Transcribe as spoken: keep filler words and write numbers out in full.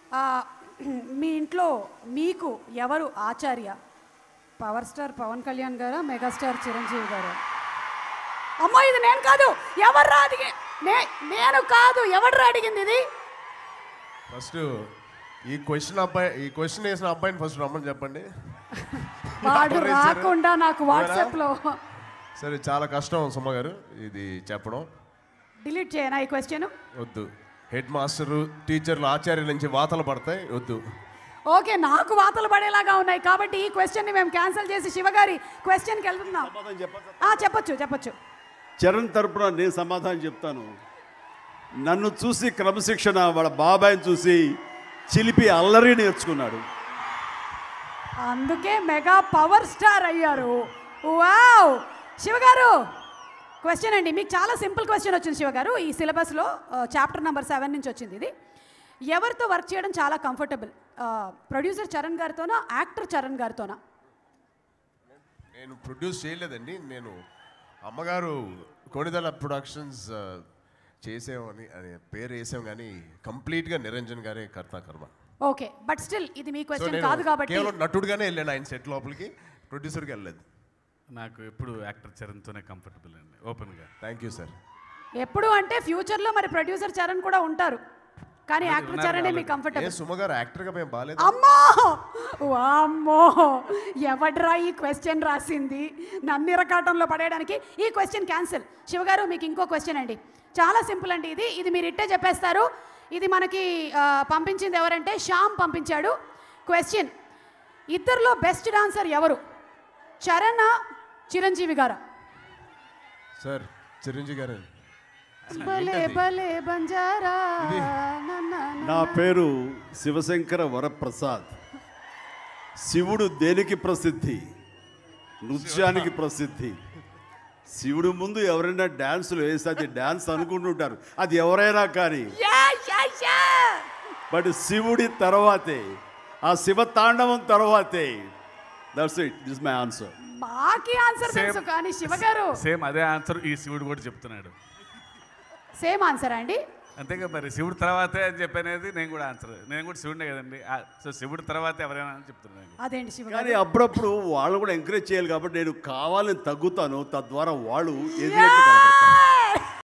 మీ ఇంట్లో మీకు ఎవరు ఆచార్య? పవర్ స్టార్ పవన్ కళ్యాణ్ గారా, మెగాస్టార్ చిరంజీవి గారు? అమ్మో ఇది నేను కాదు, ఎవర్రా అడిగి నేను కాదు, ఎవడ్రా అడిగింది ఇది? ఫస్ట్ ఈ క్వశ్చన్ అబ్బాయి ఈ క్వశ్చన్ వేసిన అబ్బాయిని ఫస్ట్ రమ్మని చెప్పండి. వాడు రాకుండా నాకు వాట్సాప్లో. సరే, చాలా కష్టం సుమ గారు ఇది చెప్పడం. డిలీట్ చేయనా ఈ క్వశ్చన్? వద్దు. హెడ్ మాస్టరు, టీచర్లు, ఆచార్యుల నుంచి వాతలు పడతాయి, వద్దు. ఓకే, నాకు వాతలు పడేలాగా ఉన్నాయి కాబట్టి ఈ క్వశ్చన్ని మేము క్యాన్సిల్ చేసి శివగారి క్వశ్చన్కి వెళ్తున్నాం. చెప్పొచ్చు చెప్పొచ్చు. చరణ్ తరపున నేను సమాధానం చెప్తాను. నన్ను చూసి క్రమశిక్షణ, వాళ్ళ బాబాయిని చూసి చిలిపి అల్లరి నేర్చుకున్నాడు. అందుకే మెగా పవర్ స్టార్ అయ్యారు. వావ్! శివగారు క్వశ్చన్ అండి, మీకు చాలా సింపుల్ క్వశ్చన్ వచ్చింది శివగారు. ఈ సిలబస్లో చాప్టర్ నెంబర్ సెవెన్ నుంచి వచ్చింది ఇది. ఎవరితో వర్క్ చేయడం చాలా కంఫర్టబుల్? ప్రొడ్యూసర్ చరణ్ గారితోనా, యాక్టర్ చరణ్ గారితోనా? నేను ప్రొడ్యూస్ చేయలేదండి. నేను అమ్మగారు కొణిదల ప్రొడక్షన్స్ చేసామని అనే పేరు వేసాం, కానీ కంప్లీట్గా నిరంజన్ గారే కర్త కర్మ. ఓకే, బట్ స్టిల్ ఇది మీ క్వశ్చన్ కాదు కాబట్టి కేవలం నటుడుగానే వెళ్ళాను ఆయన సెట్ లోపలికి, ప్రొడ్యూసర్కి వెళ్ళలేదు. నాకు ఎప్పుడు యాక్టర్ చరణ్తోనే కంఫర్టబుల్ అండి, ఓపెన్గా. Thank you sir. ఎప్పుడు అంటే ఫ్యూచర్లో మరి ప్రొడ్యూసర్ చరణ్ కూడా ఉంటారు, కానీ యాక్టర్ చరణే మీకు కంఫర్టబుల్. సుమ గారు యాక్టర్గా మేము బాగాలేదు. అమ్మో వామ్మో, ఎవడ్రా ఈ క్వశ్చన్ రాసింది నన్ను ఇరకాటంలో పడేయడానికి? ఈ క్వశ్చన్ క్యాన్సిల్. శివగారు మీకు ఇంకో క్వశ్చన్ అండి, చాలా సింపుల్ అండి ఇది. ఇది మీరు ఇట్టే చెప్పేస్తారు. ఇది మనకి పంపించింది ఎవరంటే శ్యామ్ పంపించాడు. క్వశ్చన్: ఇద్దరిలో బెస్ట్ డాన్సర్ ఎవరు? చరణ్, చిరంజీవి గారా? సార్ చిరంజీవి గారు. భలే భలే బంజారా. నా పేరు శివశంకర వరప్రసాద్. శివుడు దేనికి ప్రసిద్ధి? నృత్యానికి ప్రసిద్ధి. శివుడు ముందు ఎవరైనా డ్యాన్సులు వేస్తే అది డ్యాన్స్ అనుకుంటుంటారు, అది ఎవరైనా కానీ. బట్ శివుడి తర్వాతే, ఆ శివ తాండవం తర్వాతే. That's it, this my answer. మాకి ఆన్సర్ తెలుసు కానీ శివగారు సేమ్ అదే ఆన్సర్ ఈ శివుడు కూడా చెప్తున్నాడు. సేమ్ ఆన్సర్ అండి. అంతేగా మరి, శివుడు తర్వాతే అని చెప్పనేది నేను కూడా ఆన్సర్. నేను కూడా శివుడే కదండి, సో శివుడు తర్వాతే ఎవరైనా అని చెప్తున్నాను. అదేంటి శివ, కానీ అప్పుడప్పుడు వాళ్ళు కూడా ఎంకరేజ్ చేయాలి కాబట్టి నేను కావాలని తగ్గుతాను, తద్వారా వాళ్ళు ఎదిగినట్టు కనపడతారు.